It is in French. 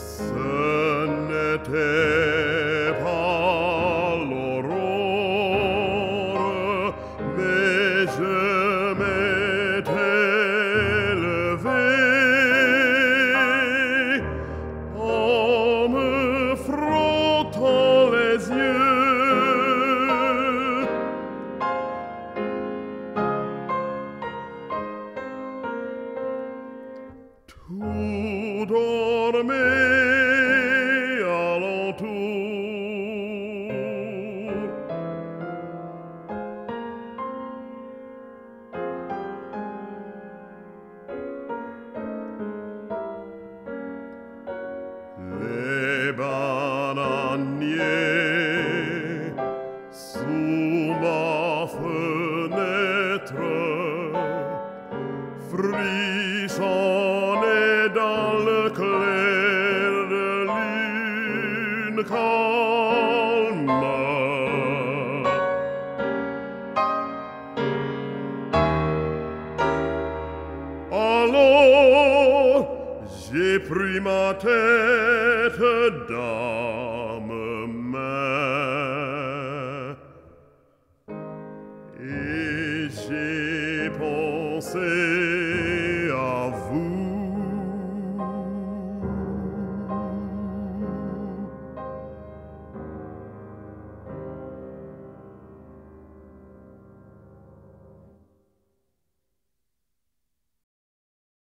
Ce n'était pas l'aurore, mais je m'étais levé en me frottant les yeux. Tout dormait les bananiers sous ma fenêtre frissonnaient dans le clair de lune calme. Alors j'ai pris ma tête dans mes mains et j'ai pensé